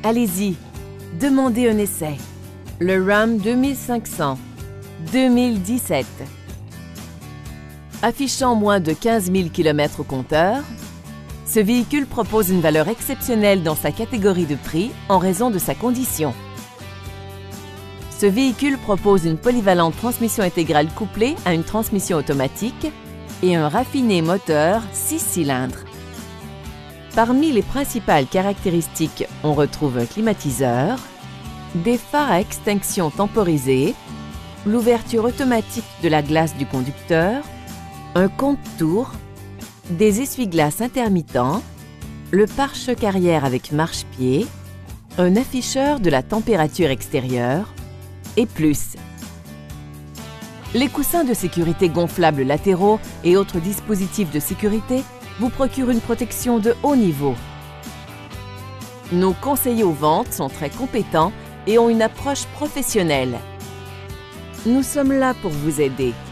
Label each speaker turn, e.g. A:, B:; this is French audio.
A: Allez-y, demandez un essai. Le Ram 2500, 2017. Affichant moins de 15 000 km au compteur, ce véhicule propose une valeur exceptionnelle dans sa catégorie de prix en raison de sa condition. Ce véhicule propose une polyvalente transmission intégrale couplée à une transmission automatique et un raffiné moteur 6 cylindres. Parmi les principales caractéristiques, on retrouve un climatiseur, des phares à extinction temporisée, l'ouverture automatique de la glace du conducteur, un compte-tours, des essuie-glaces intermittents, le pare-choc arrière avec marche-pied, un afficheur de la température extérieure et plus. Les coussins de sécurité gonflables latéraux et autres dispositifs de sécurité vous procurent une protection de haut niveau. Nos conseillers aux ventes sont très compétents et ont une approche professionnelle. Nous sommes là pour vous aider.